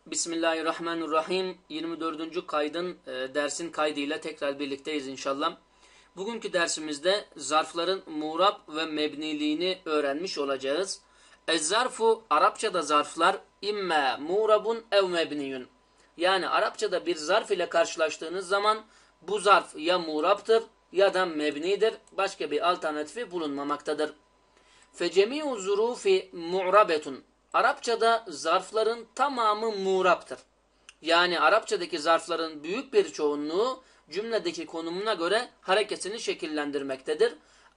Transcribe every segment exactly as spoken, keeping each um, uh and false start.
Bismillahirrahmanirrahim. yirmi dördüncü kaydın e, dersin kaydıyla tekrar birlikteyiz inşallah. Bugünkü dersimizde zarfların muğrab ve mebniliğini öğrenmiş olacağız. Ez-zarfu, Arapçada zarflar imme muğrabun ev mebniyun. Yani Arapçada bir zarf ile karşılaştığınız zaman bu zarf ya muğraptır ya da mebnidir. Başka bir alternatifi bulunmamaktadır. Fecemi'u zurufi mu'rabetun. Arapçada zarfların tamamı muğraptır. Yani Arapçadaki zarfların büyük bir çoğunluğu cümledeki konumuna göre hareketini şekillendirmektedir.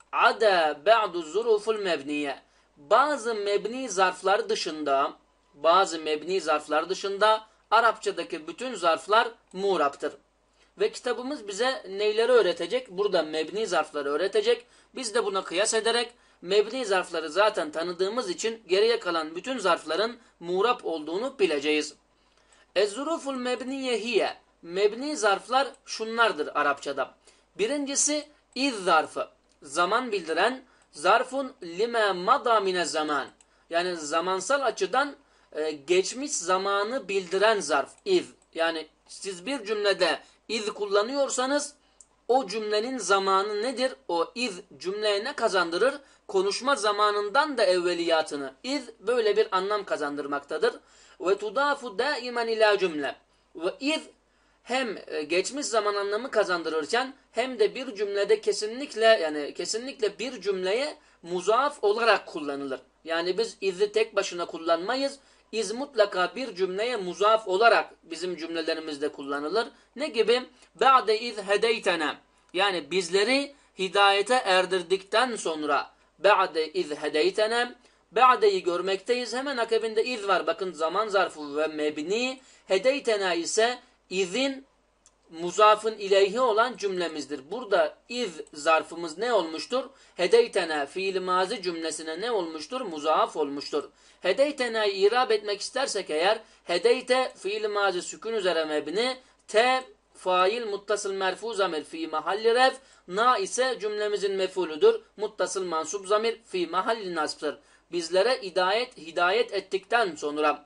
Ada ba'du zuruful mebniye. Bazı mebni zarflar dışında, bazı mebni zarflar dışında Arapçadaki bütün zarflar muğraptır. Ve kitabımız bize neyleri öğretecek? Burada mebni zarfları öğretecek. Biz de buna kıyas ederek mebni zarfları zaten tanıdığımız için geriye kalan bütün zarfların muğrap olduğunu bileceğiz. Ez-zuruful mebniye hiye. Mebni zarflar şunlardır Arapçada. Birincisi iz zarfı. Zaman bildiren zarfun lime mada mine zaman. Yani zamansal açıdan e, geçmiş zamanı bildiren zarf. İz. Yani siz bir cümlede iz kullanıyorsanız o cümlenin zamanı nedir? O iz cümleye ne kazandırır? Konuşma zamanından da evveliyatını. İz böyle bir anlam kazandırmaktadır. Ve tudafu daimen ila cümle. Ve iz hem geçmiş zaman anlamı kazandırırken hem de bir cümlede kesinlikle yani kesinlikle bir cümleye muzaf olarak kullanılır. Yani biz iz'i tek başına kullanmayız. İz mutlaka bir cümleye muzaf olarak bizim cümlelerimizde kullanılır. Ne gibi? Ba'de iz hedeytena. Yani bizleri hidayete erdirdikten sonra ba'de iz hedeytena. Ba'de'yi görmekteyiz. Hemen akabinde iz var. Bakın zaman zarfı ve mebni. Hedeytena ise izin muzafın ileyhi olan cümlemizdir. Burada iz zarfımız ne olmuştur? Hedeytena fiil mazi cümlesine ne olmuştur? Muzaf olmuştur. Hedeytena'yı irab etmek istersek eğer hedeyte fiil mazi sükun üzere mebni, te fail muttasıl merfu zamir fi mahalli ref, na ise cümlemizin mef'uludur. Muttasıl mansub zamir fi mahalli nasbdır. Bizlere hidayet hidayet ettikten sonra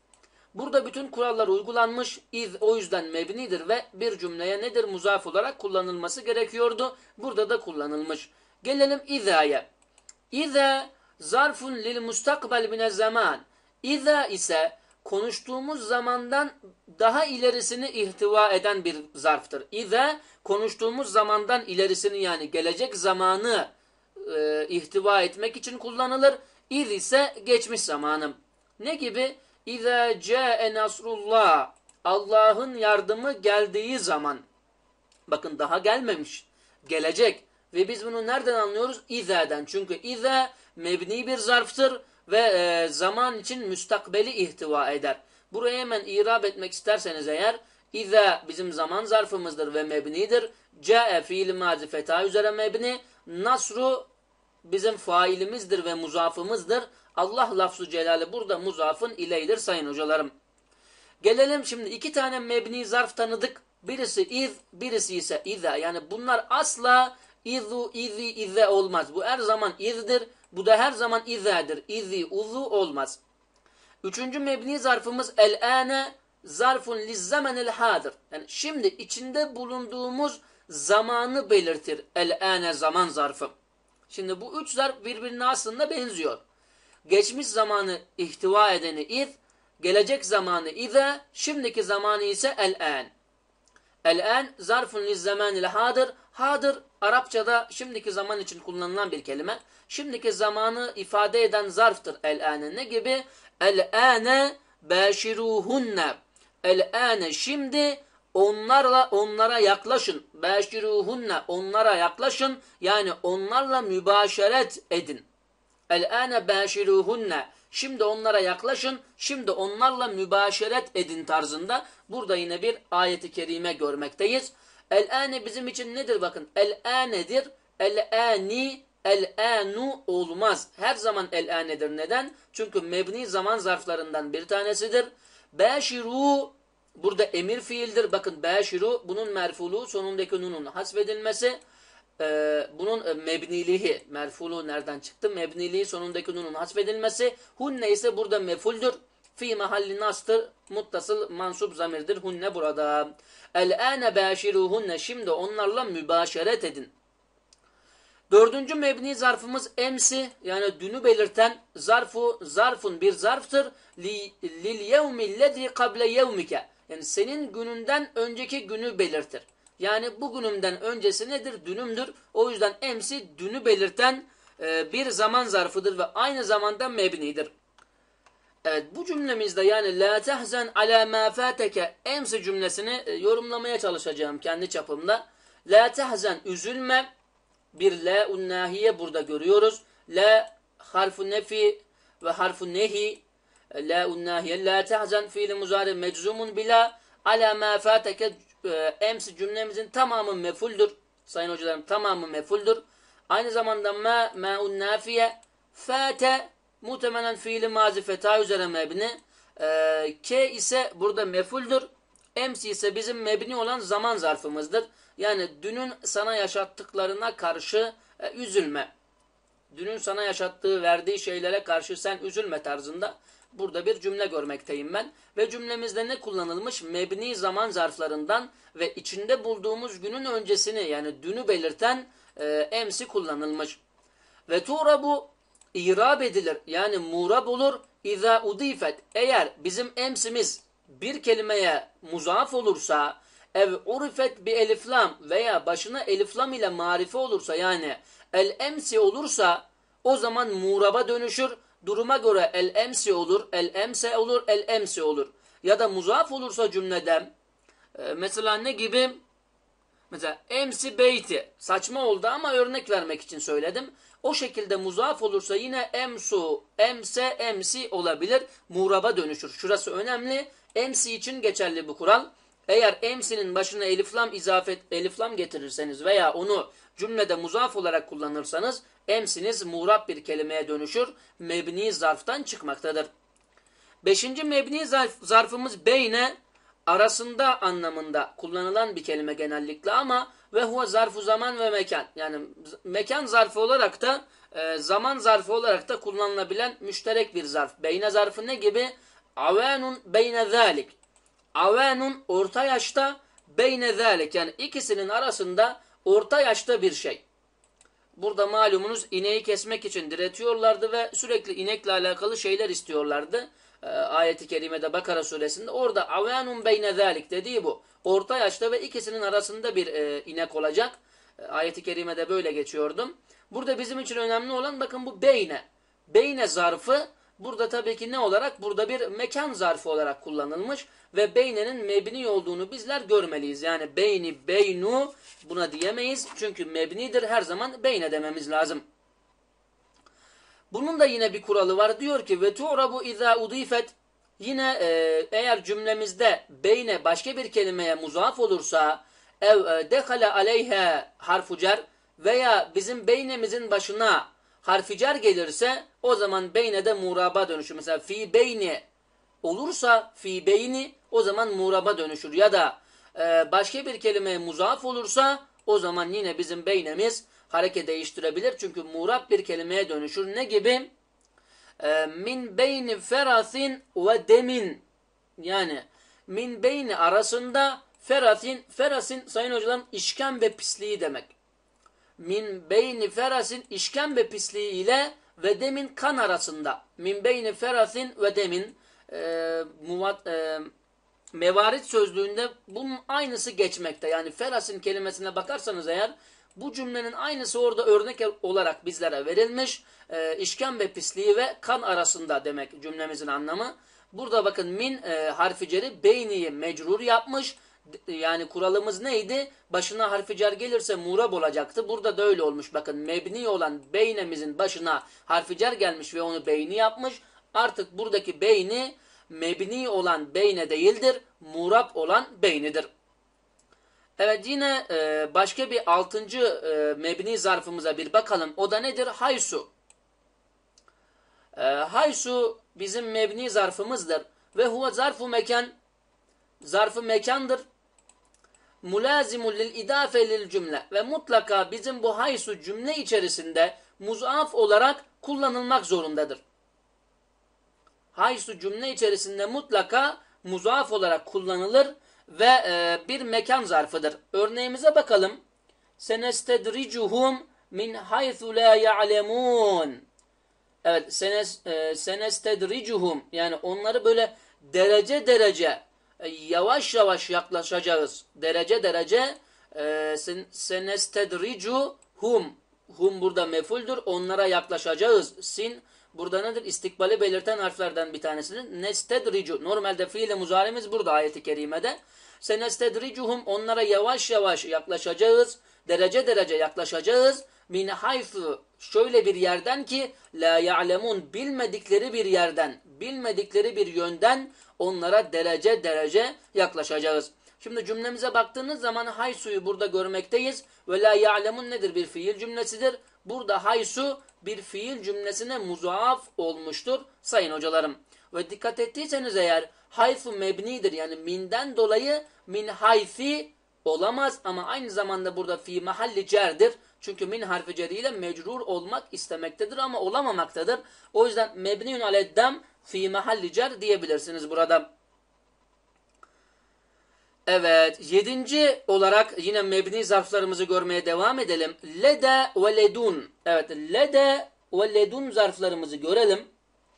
burada bütün kurallar uygulanmış. İz o yüzden mebnidir ve bir cümleye nedir? Muzaf olarak kullanılması gerekiyordu. Burada da kullanılmış. Gelelim iza'ya. İza zarfun lil mustakbel mine zaman. İza ise konuştuğumuz zamandan daha ilerisini ihtiva eden bir zarftır. İza konuştuğumuz zamandan ilerisini yani gelecek zamanı e, ihtiva etmek için kullanılır. İz ise geçmiş zamanı. Ne gibi? İza ca'e nasrullah. Allah'ın yardımı geldiği zaman. Bakın daha gelmemiş. Gelecek. Ve biz bunu nereden anlıyoruz? İza'den. Çünkü iza mebni bir zarftır ve e, zaman için müstakbeli ihtiva eder. Buraya hemen irab etmek isterseniz eğer iza bizim zaman zarfımızdır ve mebnidir. Ca'e fiil mazi feta üzere mebni. Nasru bizim failimizdir ve muzafımızdır. Allah lafzu celali burada muzafın ileydir sayın hocalarım. Gelelim şimdi iki tane mebni zarf tanıdık. Birisi iz, birisi ise iza. Yani bunlar asla izu, izi, ize olmaz. Bu her zaman izdir. Bu da her zaman izadır. İzi, uzu olmaz. Üçüncü mebni zarfımız el-ane zarfun lizzemenil hadir. Yani şimdi içinde bulunduğumuz zamanı belirtir. El-ane zaman zarfı. Şimdi bu üç zarf birbirine aslında benziyor. Geçmiş zamanı ihtiva edeni iz, gelecek zamanı ize, şimdiki zamanı ise el-an. El-an zarfun lizzemenil hadir. Hadir Arapçada şimdiki zaman için kullanılan bir kelime. Şimdiki zamanı ifade eden zarftır el-ane. Ne gibi? El-ane bâşiruhunne. El-ane şimdi onlarla onlara yaklaşın. Bâşiruhunne onlara yaklaşın. Yani onlarla mübaşeret edin. El-âne bâşiruhunne. Şimdi onlara yaklaşın. Şimdi onlarla mübaşeret edin tarzında. Burada yine bir ayeti kerime görmekteyiz. El-âne bizim için nedir bakın? El-ânedir. El-âni, el-ânu olmaz. Her zaman el-ânedir. Neden? Çünkü mebni zaman zarflarından bir tanesidir. Bâşiru burada emir fiildir. Bakın bâşiru bunun merfulu sonundaki nunun hasfedilmesi. Ee, bunun mebniliği, merfulu nereden çıktı? Mebniliği sonundaki nunun hasfedilmesi. Hunne ise burada mefuldür. fi mahalli nastır. Muttasıl mansub zamirdir. Hunne burada. El-âne bâşiruhunne. Şimdi onlarla mübaşeret edin. Dördüncü mebni zarfımız emsi, yani dünü belirten zarfu, zarfun bir zarftır. Lil yevmillezî kable yevmike. Yani senin gününden önceki günü belirtir. Yani bugünümden öncesi nedir? Dünümdür. O yüzden emsi dünü belirten e, bir zaman zarfıdır ve aynı zamanda mebnidir. Evet, bu cümlemizde yani la tehzen ala ma fateke emsi cümlesini e, yorumlamaya çalışacağım kendi çapımda. La tehzen, üzülme. Bir la-un nahiye burada görüyoruz. La harfu nefi ve harfu nehi. La-un nahiye. La tehzen fiili muzari meczumun bila ala ma fateke emsi cümlemizin tamamı mefuldür. Sayın hocalarım, tamamı mefuldür. Aynı zamanda ma ma'un nafiye fate muhtemelen fiili mazi feta üzere mebni. E, ke ise burada mefuldür. Emsi ise bizim mebni olan zaman zarfımızdır. Yani dünün sana yaşattıklarına karşı e, üzülme. Dünün sana yaşattığı, verdiği şeylere karşı sen üzülme tarzında burada bir cümle görmekteyim ben. Ve cümlemizde ne kullanılmış? Mebni zaman zarflarından ve içinde bulduğumuz günün öncesini, yani dünü belirten e, emsi kullanılmış. Ve tuğrabu irab edilir. Yani murab olur. İza udifet. Eğer bizim emsimiz bir kelimeye muzaf olursa, ev urifet bi eliflam veya başına eliflam ile marife olursa, yani el emsi olursa, o zaman muraba dönüşür. Duruma göre el emsi olur, el emse olur, el emsi olur. Ya da muzaf olursa cümleden e, mesela ne gibi? Mesela emsi beyti. Saçma oldu ama örnek vermek için söyledim. O şekilde muzaf olursa yine emsu, emse, emsi olabilir. Muraba dönüşür. Şurası önemli. Emsi için geçerli bu kural. Eğer emsinin başına eliflam izafet, eliflam getirirseniz veya onu cümlede muzaf olarak kullanırsanız emsiniz murab bir kelimeye dönüşür. Mebni zarftan çıkmaktadır. Beşinci mebni zarf, zarfımız beyne, arasında anlamında kullanılan bir kelime genellikle ama ve huve zarfu zaman ve mekan. Yani mekan zarfı olarak da e, zaman zarfı olarak da kullanılabilen müşterek bir zarf. Beyne zarfı ne gibi? Avenun beyne zalik. Avenun orta yaşta, beyne zalik, yani ikisinin arasında orta yaşta bir şey. Burada malumunuz ineği kesmek için diretiyorlardı ve sürekli inekle alakalı şeyler istiyorlardı. Ee, ayet-i kerimede Bakara suresinde orada avenun beyne zalik dediği bu. Orta yaşta ve ikisinin arasında bir e, inek olacak. E, ayet-i kerimede böyle geçiyordum. Burada bizim için önemli olan bakın bu beyne. Beyne zarfı burada tabii ki ne olarak? Burada bir mekan zarfı olarak kullanılmış ve beynenin mebni olduğunu bizler görmeliyiz. Yani beyni, beynu buna diyemeyiz. Çünkü mebnidir, her zaman beyne dememiz lazım. Bunun da yine bir kuralı var. Diyor ki ve tu'rabu izâ udifet. Yine e, eğer cümlemizde beyne başka bir kelimeye muzaf olursa ev e, dekale aleyhe harfu cer veya bizim beynemizin başına harfi cer gelirse o zaman beyne de muraba dönüşür. Mesela fi beyni olursa fi beyni o zaman muraba dönüşür. Ya da e, başka bir kelimeye muzaf olursa o zaman yine bizim beynemiz hareket değiştirebilir. Çünkü murab bir kelimeye dönüşür. Ne gibi? E, min beyni ferasin ve demin. Yani min beyni arasında ferasin, ferasin sayın hocalarım işkem ve pisliği demek. Min beyni ferasin işkembe pisliği ile ve demin kan arasında. Min beyni ferasin ve demin e, muvat, e, mevarit sözlüğünde bunun aynısı geçmekte. Yani ferasin kelimesine bakarsanız eğer bu cümlenin aynısı orada örnek olarak bizlere verilmiş. E, işkembe pisliği ve kan arasında demek cümlemizin anlamı. Burada bakın min e, harfi ceri beyniyi mecrur yapmış. Yani kuralımız neydi? Başına harfi cer gelirse murab olacaktı. Burada da öyle olmuş. Bakın mebni olan beynemizin başına harfi cer gelmiş ve onu beyni yapmış. Artık buradaki beyni mebni olan beyne değildir. Murab olan beynidir. Evet, yine e, başka bir altıncı e, mebni zarfımıza bir bakalım. O da nedir? Haysu. E, haysu bizim mebni zarfımızdır. Ve huve zarfu mekan. Zarfı mekandır. Mulazimul lil idafe lil cümle. Ve mutlaka bizim bu haysu cümle içerisinde muzaf olarak kullanılmak zorundadır. Haysu cümle içerisinde mutlaka muzaf olarak kullanılır ve e, bir mekan zarfıdır. Örneğimize bakalım. Senestedricuhum min haythu la ya'lemun. Evet, senes, e, senestedricuhum, yani onları böyle derece derece e, yavaş yavaş yaklaşacağız. Derece derece e, sen, senestedricuhum. Hum burada mefuldür. Onlara yaklaşacağız. Sin burada nedir? İstikbali belirten harflerden bir tanesidir. Nestedricu. Normalde fiil-i muzarimiz burada ayeti kerimede. Senestedricuhum, onlara yavaş yavaş yaklaşacağız. Derece derece yaklaşacağız. Min hayfu, şöyle bir yerden ki la ya'lemun, bilmedikleri bir yerden, bilmedikleri bir yönden onlara derece derece yaklaşacağız. Şimdi cümlemize baktığınız zaman haysu'yu burada görmekteyiz. Ve la ya'lemun nedir? Bir fiil cümlesidir. Burada haysu bir fiil cümlesine muzaaf olmuştur sayın hocalarım. Ve dikkat ettiyseniz eğer haysu mebnidir, yani minden dolayı min hayfi olamaz ama aynı zamanda burada fi mahalli cerdir. Çünkü min harfi ceriyle mecrur olmak istemektedir ama olamamaktadır. O yüzden mebniun aleddem fi mahalli cer diyebilirsiniz burada. Evet, yedinci olarak yine mebni zarflarımızı görmeye devam edelim. Lede ve ledun. Evet, lede ve ledun zarflarımızı görelim.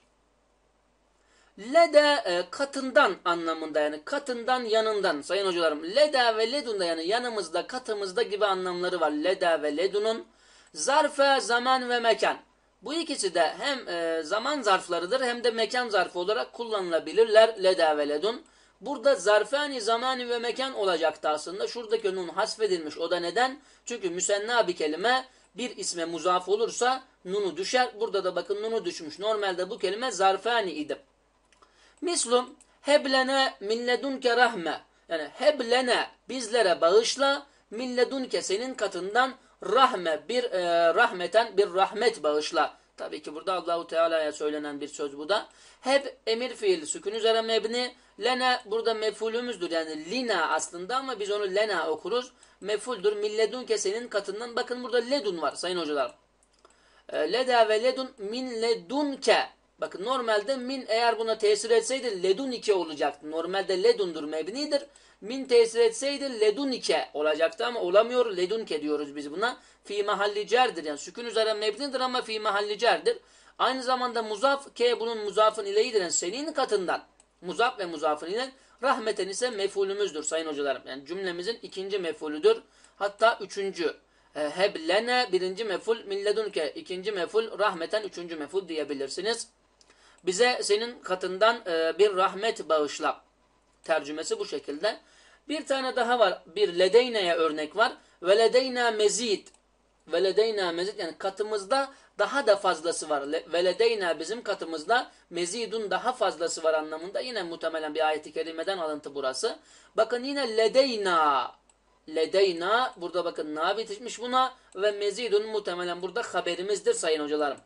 Lede e, katından anlamında, yani katından, yanından sayın hocalarım. Lede ve ledunda, yani yanımızda, katımızda gibi anlamları var. Lede ve ledunun. Zarfe, zaman ve mekan. Bu ikisi de hem e, zaman zarflarıdır hem de mekan zarfı olarak kullanılabilirler. Lede ve ledun. Burada zarfani, zamani ve mekan olacaktı aslında. Şuradaki nun hasfedilmiş. O da neden? Çünkü müsenna bir kelime bir isme muzaf olursa nunu düşer. Burada da bakın nunu düşmüş. Normalde bu kelime zarfani idi. Mislum heblene min ledunke rahme. Yani heblene, bizlere bağışla, min ledunke, senin katından, rahme, bir e, rahmeten, bir rahmet bağışla. Tabii ki burada Allahu Teala'ya söylenen bir söz bu da. Heb emir fiil sükun üzere mebni. Lena burada mefulümüzdür. Yani lina aslında ama biz onu lena okuruz. Mefuldür. Min ledunke, senin katından. Bakın burada ledun var sayın hocalar. E, leda ve ledun min ledunke. Bakın normalde min eğer buna tesir etseydi ledunike olacaktı. Normalde ledundur, mebnidir. Min tesir etseydi ledunike olacaktı ama olamıyor. Ledunke diyoruz biz buna. Fi mahalli cerdir. Yani sükun üzere mebnidir ama fi mahalli cerdir. Aynı zamanda muzaf, ke bunun muzafın ileyidir. Yani senin katından. Muzaf ve muzafın ile, rahmeten ise mefulümüzdür sayın hocalarım. Yani cümlemizin ikinci mefulüdür. Hatta üçüncü. E, heblene birinci meful, min ledunke ikinci meful, rahmeten üçüncü meful diyebilirsiniz. Bize senin katından e, bir rahmet bağışla. Tercümesi bu şekilde. Bir tane daha var. Bir ledeyneye örnek var. Ve ledeyna mezid. Ve ledeyna mezid, yani katımızda daha da fazlası var. Ve ledeyna, bizim katımızda, mezidun, daha fazlası var anlamında. Yine muhtemelen bir ayet-i kerimeden alıntı burası. Bakın yine ledeyna. Ledeyna, burada bakın na bitişmiş buna ve mezidun muhtemelen burada haberimizdir sayın hocalarım.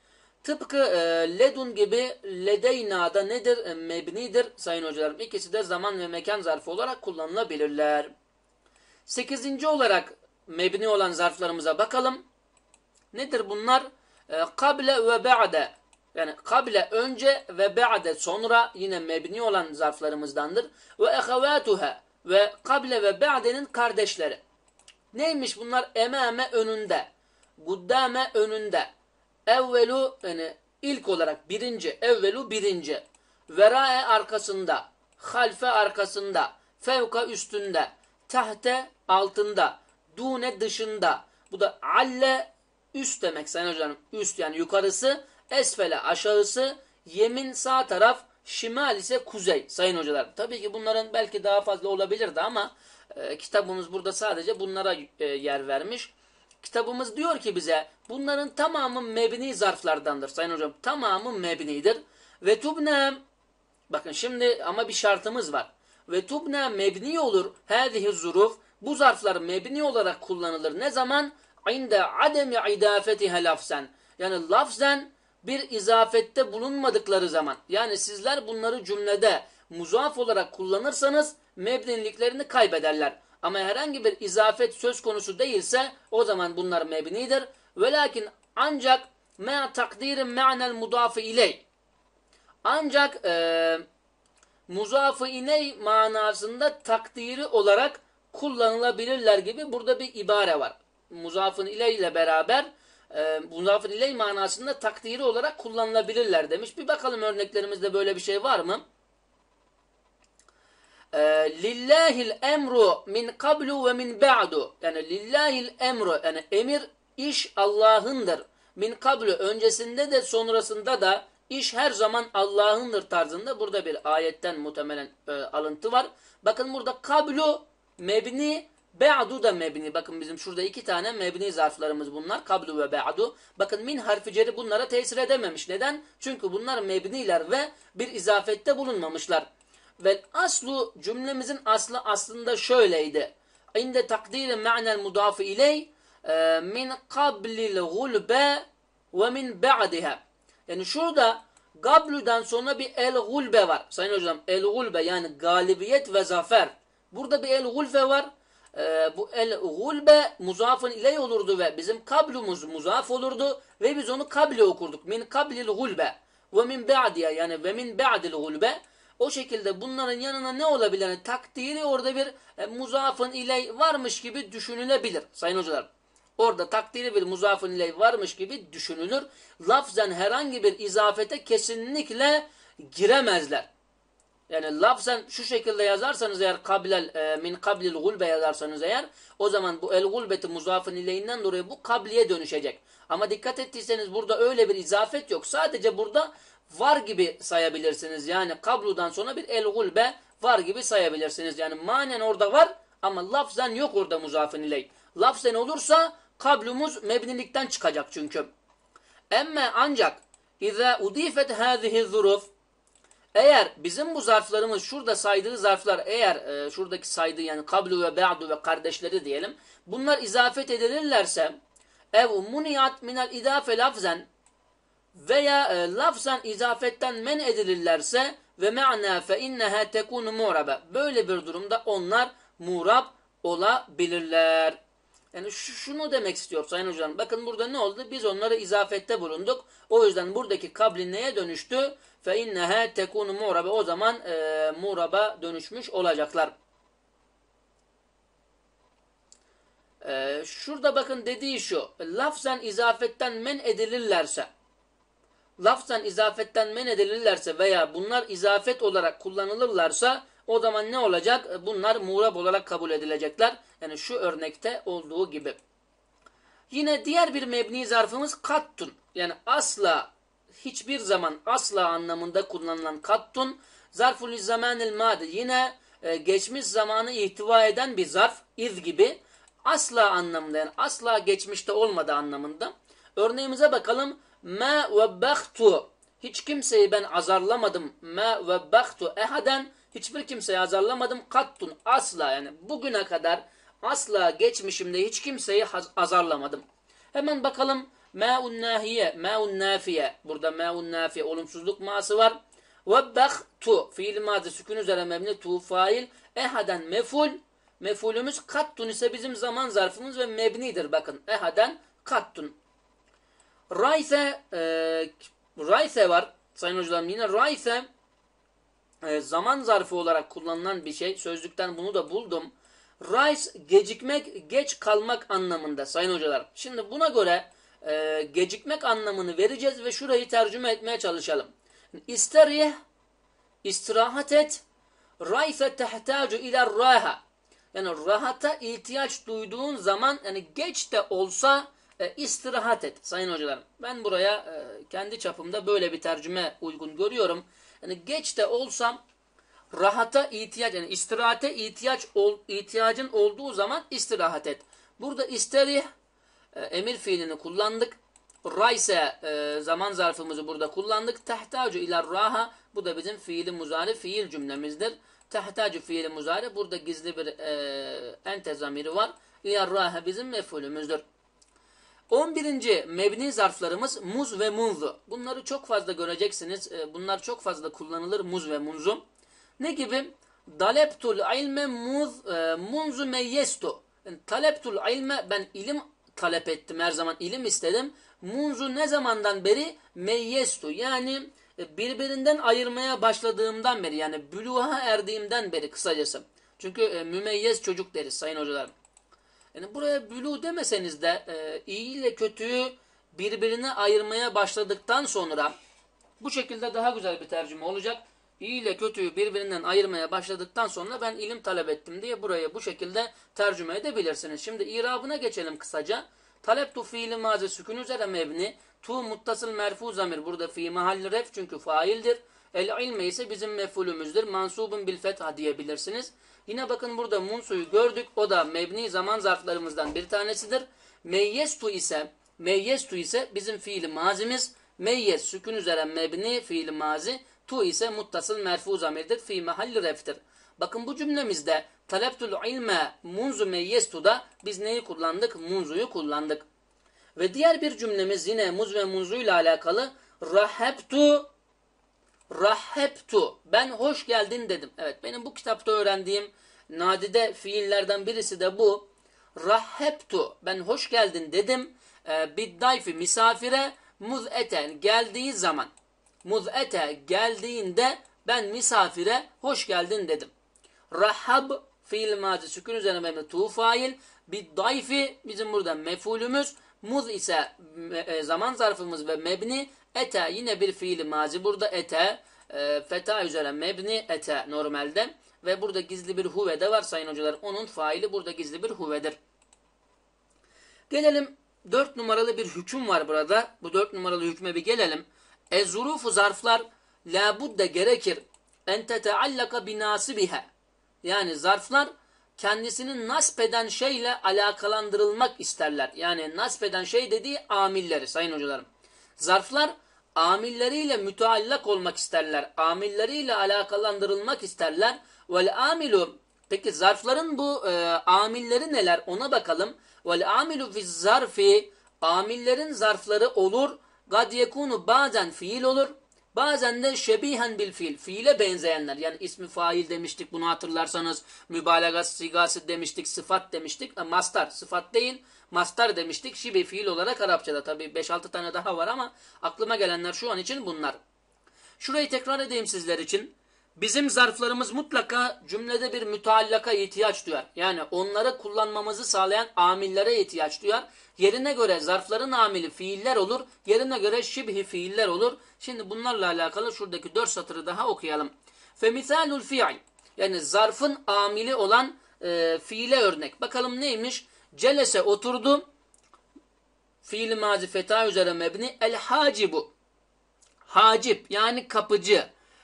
Tıpkı e, ledun gibi ledeyna'da nedir? E, mebnidir sayın hocalarım. İkisi de zaman ve mekan zarfı olarak kullanılabilirler. Sekizinci olarak mebni olan zarflarımıza bakalım. Nedir bunlar? E, kable ve ba'de. Yani kable önce ve ba'de sonra, yine mebni olan zarflarımızdandır. Ve ehevatuha, ve kable ve ba'denin kardeşleri. Neymiş bunlar? Emame önünde. Guddame önünde. Evvelu, yani ilk olarak birinci, evvelu birinci, verae arkasında, halfe arkasında, fevka üstünde, tahte altında, dune dışında. Bu da alle üst demek sayın hocam. Üst yani yukarısı, esfele aşağısı, yemin sağ taraf, şimal ise kuzey sayın hocalar. Tabii ki bunların belki daha fazla olabilirdi ama e, kitabımız burada sadece bunlara e, yer vermiş. Kitabımız diyor ki bize bunların tamamı mebni zarflardandır sayın hocam. Tamamı mebnidir. Ve tubne, bakın şimdi ama bir şartımız var. Ve tubne mebni olur. Hâzihi zuruf, bu zarflar mebni olarak kullanılır. Ne zaman? İnde ademi idafetihe lafzen. Yani lafzen bir izafette bulunmadıkları zaman. Yani sizler bunları cümlede muzaf olarak kullanırsanız mebniliklerini kaybederler. Ama herhangi bir izafet söz konusu değilse o zaman bunlar mebnidir. Velakin ancak ma takdirin ma'nel mudafi iley. Ancak e, muzaf-ı iley manasında takdiri olarak kullanılabilirler gibi burada bir ibare var. Muzaf-ı iley ile beraber e, muzaf-ı iley manasında takdiri olarak kullanılabilirler demiş. Bir bakalım örneklerimizde böyle bir şey var mı? Lillahil emru min qablu ve min ba'du. Yani lillahil emru, yani emir, iş Allah'ındır. Min qablu, öncesinde de sonrasında da iş her zaman Allah'ındır tarzında burada bir ayetten muhtemelen e, alıntı var. Bakın burada kablu mebni, ba'du da mebni. Bakın bizim şurada iki tane mebni zarflarımız bunlar. Kablu ve ba'du. Bakın min harfi ceri bunlara tesir edememiş. Neden? Çünkü bunlar mebniler ve bir izafette bulunmamışlar. Ve aslu, cümlemizin aslı aslında şöyleydi. İnde takdiri ma'nel mudafi iley min qablil gulbe ve min ba'diha. Yani şurada gabludan sonra bir el gulbe var. Sayın hocam, el gulbe yani galibiyet ve zafer. Burada bir el gulbe var. Ee, bu el gulbe muzafın iley olurdu ve bizim kablumuz muzaf olurdu ve biz onu kable okurduk. Min kablil gulbe ve min ba'diha, yani ve min ba'dil gulbe. O şekilde bunların yanına ne olabilir? Yani takdiri orada bir e, muzafın iley varmış gibi düşünülebilir sayın hocalar. Orada takdiri bir muzafın iley varmış gibi düşünülür. Lafzen herhangi bir izafete kesinlikle giremezler. Yani lafzen şu şekilde yazarsanız eğer kablel, e, min kablil gulbe yazarsanız eğer, o zaman bu el gulbeti muzafın ileyinden dolayı bu kabliye dönüşecek. Ama dikkat ettiyseniz burada öyle bir izafet yok. Sadece burada var gibi sayabilirsiniz. Yani kabludan sonra bir el gulbe var gibi sayabilirsiniz. Yani manen orada var ama lafzen yok orada muzafın iley. Lafzen olursa kablumuz mebnilikten çıkacak çünkü. Emme ancak İzâ udîfet hâzihi zuruf, eğer bizim bu zarflarımız, şurada saydığı zarflar, eğer e, şuradaki saydığı yani kablu ve ba'du ve kardeşleri diyelim, bunlar izafet edilirlerse ev muniyat minel idafe lafzen, veya e, lafzan izafetten men edilirlerse ve me'na fe inneha tekunu mu'rabe, böyle bir durumda onlar mu'rab olabilirler. Yani şunu demek istiyor sayın hocam. Bakın burada ne oldu? Biz onları izafette bulunduk. O yüzden buradaki kabli neye dönüştü? Fe inneha tekunu mu'rabe. O zaman e, mu'raba dönüşmüş olacaklar. E, şurada bakın dediği şu. Lafzan izafetten men edilirlerse, lafzan izafetten men edilirlerse veya bunlar izafet olarak kullanılırlarsa o zaman ne olacak? Bunlar muğrab olarak kabul edilecekler. Yani şu örnekte olduğu gibi. Yine diğer bir mebni zarfımız kattun. Yani asla, hiçbir zaman, asla anlamında kullanılan kattun. Zarful zamanil madi. Yine e, geçmiş zamanı ihtiva eden bir zarf. İz gibi. Asla anlamında, yani asla geçmişte olmadığı anlamında. Örneğimize bakalım. Ma vebbahtu. Hiç kimseyi ben azarlamadım. Ma vebbahtu ehaden. Hiçbir kimseyi azarlamadım. Kattun. Asla, yani bugüne kadar asla geçmişimde hiç kimseyi azarlamadım. Hemen bakalım. Ma'un nahiye, ma'un nafiye. Burada ma'un nafiye olumsuzluk ma'sı var. Vebbahtu. Fiil mazi sükun üzere mebni, tu fail. Ehaden meful. Mefulümüz kattun ise bizim zaman zarfımız ve mebnidir. Bakın. Ehaden kattun. Rayse, e, rayse var. Sayın hocalarım, yine rayse e, zaman zarfı olarak kullanılan bir şey. Sözlükten bunu da buldum. Rays gecikmek, geç kalmak anlamında sayın hocalar. Şimdi buna göre e, gecikmek anlamını vereceğiz ve şurayı tercüme etmeye çalışalım. İsterih, istirahat et. Rayse tehtacu ila raha. Yani rahata ihtiyaç duyduğun zaman, yani geç de olsa E, istirahat et sayın hocalarım. Ben buraya e, kendi çapımda böyle bir tercüme uygun görüyorum. Yani geç de olsam rahata ihtiyaç, yani istirahate ihtiyaç ol, ihtiyacın olduğu zaman istirahat et. Burada isterih e, emir fiilini kullandık. Rayse e, zaman zarfımızı burada kullandık. Tehtacu ila raha, bu da bizim fiili muzari fiil cümlemizdir. Tehtacu fiili muzari, burada gizli bir e, ente zamiri var. İla raha bizim mef'ulümüzdür. on birinci mebni zarflarımız muz ve munzu. Bunları çok fazla göreceksiniz. Bunlar çok fazla kullanılır, muz ve munzu. Ne gibi? Daleptul ilme muz, munzu meyyestu. Yani, taleptul ilme, ben ilim talep ettim, her zaman ilim istedim. Munzu ne zamandan beri? Meyyestu. Yani e, birbirinden ayırmaya başladığımdan beri, yani büluğa erdiğimden beri kısacası. Çünkü e, mümeyyez çocuk deriz sayın hocalarım. Yani buraya bülû demeseniz de e, iyi ile kötüyü birbirine ayırmaya başladıktan sonra bu şekilde daha güzel bir tercüme olacak. İyi ile kötüyü birbirinden ayırmaya başladıktan sonra ben ilim talep ettim diye buraya bu şekilde tercüme edebilirsiniz. Şimdi irabına geçelim kısaca. Talep tu fiili mazi sükun üzere mebni. Tu muttasıl merfu zamir. Burada fi mahalli ref çünkü faildir. El ilme ise bizim mef'ulümüzdür. Mansubun bil fetha diyebilirsiniz. Yine bakın burada munsuyu gördük. O da mebni zaman zarflarımızdan bir tanesidir. Meyyestu ise meyyestu ise bizim fiili mazimiz. Meyyez sükun üzere mebni fiili mazi. Tu ise muttasıl merfu zamirdir. Fi mahalli reftir. Bakın bu cümlemizde taleptul ilme munzu meyyestu'da biz neyi kullandık? Munzuyu kullandık. Ve diğer bir cümlemiz yine muz ve munzu ile alakalı. Rahebtu Rahebtu. Ben hoş geldin dedim. Evet, benim bu kitapta öğrendiğim nadide fiillerden birisi de bu. Rahebtu. Ben hoş geldin dedim. E, Biddayfi misafire muz'eten geldiği zaman. Muz'ete geldiğinde ben misafire hoş geldin dedim. Rahab fiil mazi sükun üzerine mebni tu fail. Biddayfi bizim burada mef'ulümüz. Muz ise e, zaman zarfımız ve mebni. Ete yine bir fiili mazi. Burada ete e, feta üzere mebni ete normalde. Ve burada gizli bir huve de var sayın hocalar. Onun faili burada gizli bir huvedir. Gelelim dört numaralı bir hüküm var burada. Bu dört numaralı hükme bir gelelim. Ez-zurufu zarflar labudde gerekir en teteallaka binasibihe. Yani zarflar kendisini nasp eden şeyle alakalandırılmak isterler. Yani nasp eden şey dediği amilleri sayın hocalarım. Zarflar amilleriyle müteallak olmak isterler. Amilleriyle alakalandırılmak isterler. Vel amilu, peki zarfların bu e, amilleri neler ona bakalım. Vel amilu fiz zarfi, amillerin zarfları olur. Gad yekunu bazen fiil olur. Bazen de şebihen bil fiil. Fiile benzeyenler. Yani ismi fail demiştik bunu hatırlarsanız. Mübalağa sigası demiştik. Sıfat demiştik. Mastar. Sıfat değil. Mastar demiştik. Şibi fiil olarak Arapçada. Tabi beş altı tane daha var ama aklıma gelenler şu an için bunlar. Şurayı tekrar edeyim sizler için. Bizim zarflarımız mutlaka cümlede bir müteallaka ihtiyaç duyar. Yani onları kullanmamızı sağlayan amillere ihtiyaç duyar. Yerine göre zarfların amili fiiller olur. Yerine göre şibhi fiiller olur. Şimdi bunlarla alakalı şuradaki dört satırı daha okuyalım. Femisalul fiil. Yani zarfın amili olan e, fiile örnek. Bakalım neymiş? Celese oturdu. Fiil-i mazi feta üzere mebni. El hacibu. Hacip yani kapıcı.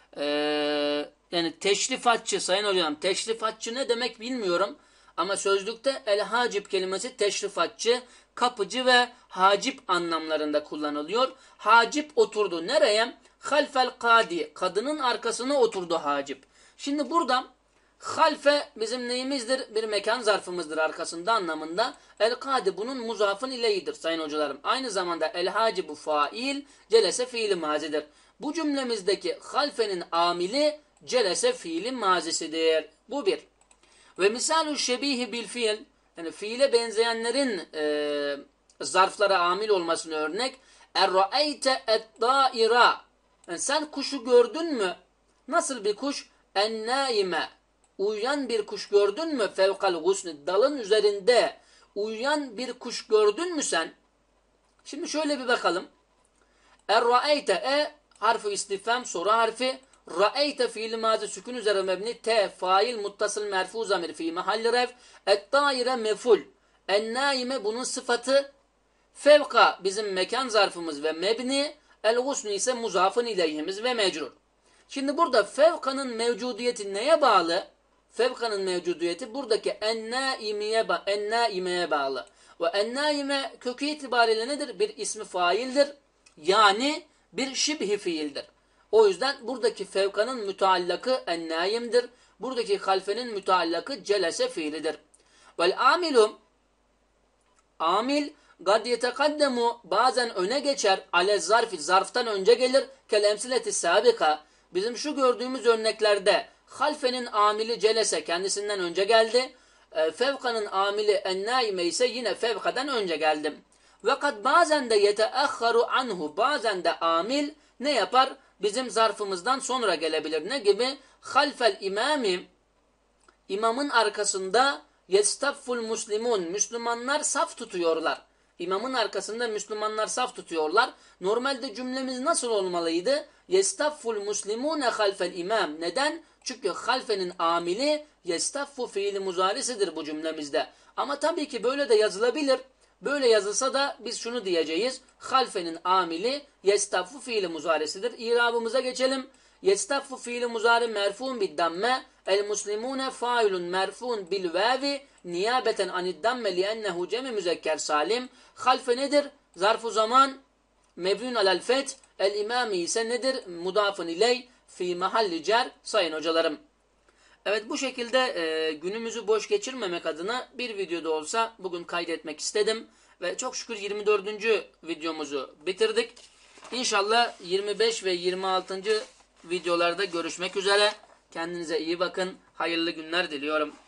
Ee, yani teşrifatçı sayın hocam. Teşrifatçı ne demek bilmiyorum. Ama sözlükte el hacip kelimesi teşrifatçı, kapıcı ve hacip anlamlarında kullanılıyor. Hacip oturdu. Nereye? Halfel kadi. Kadının arkasına oturdu hacip. Şimdi burada halfe bizim neyimizdir? Bir mekan zarfımızdır arkasında anlamında. El kadi bunun muzafın ileyidir sayın hocalarım. Aynı zamanda el hacibu fail, celese fiili mazidir. Bu cümlemizdeki halfenin amili celese fiilin mazisidir. Bu bir. Ve misalü şebihi bil fiil, yani fiile benzeyenlerin e, zarflara amil olmasını örnek. Er-ra'eyte et-daira. Yani sen kuşu gördün mü? Nasıl bir kuş? En-naime. Uyuyan bir kuş gördün mü? Fevkal gusni. Dalın üzerinde uyuyan bir kuş gördün mü sen? Şimdi şöyle bir bakalım. Er-ra'eyte e harfi istifham soru harfi. Ra'eyte fiil mazi sükun üzere mebni. Te fail muttasıl merfu zamir fi mahalli ref. Et-daire meful. En-naime bunun sıfatı. Fevka bizim mekan zarfımız ve mebni. El-gusnu ise muzafın ileyhimiz ve mecrur. Şimdi burada fevkanın mevcudiyeti neye bağlı? Fevkanın mevcudiyeti buradaki en-naimeye ba en bağlı. Ve en-naime kökü itibariyle nedir? Bir ismi faildir. Yani bir şibhi fiildir. O yüzden buradaki fevkanın müteallakı en-naimdir. Buradaki halfenin müteallakı celese fiilidir. Vel amilu amil gad yetekaddemu bazen öne geçer. Ale zarfi zarftan önce gelir. Kel emsileti sabika. Bizim şu gördüğümüz örneklerde halfenin amili celese kendisinden önce geldi. E, fevkanın amili en-naime ise yine fevkadan önce geldi. Fakat bazen de yeteahharu anhu bazen de amil ne yapar? bizim zarfımızdan sonra gelebilir. Ne gibi? Halfel imami, imamın arkasında yestafful muslimun, Müslümanlar saf tutuyorlar. İmamın arkasında Müslümanlar saf tutuyorlar. Normalde cümlemiz nasıl olmalıydı? Yestafful muslimune halfel imam. Neden? Çünkü halfenin amili yestaffu fiili muzarisidir bu cümlemizde. Ama tabii ki böyle de yazılabilir. Böyle yazılsa da biz şunu diyeceğiz. Halfenin amili yestaffu fiili muzarisidir. İrabımıza geçelim. Yestaffu fiili muzari merfuun biddamme. El muslimune failun merfuun bil vavi niyabeten aniddamme liennehu cemi müzekker salim. Halfe nedir? Zarfu zaman mebnun alel feth. El imami ise nedir? Mudafın iley fi mahalli cer. Sayın hocalarım. Evet, bu şekilde e, günümüzü boş geçirmemek adına bir videoda olsa bugün kaydetmek istedim. Ve çok şükür yirmi dördüncü videomuzu bitirdik. İnşallah yirmi beş ve yirmi altıncı videolarda görüşmek üzere. Kendinize iyi bakın. Hayırlı günler diliyorum.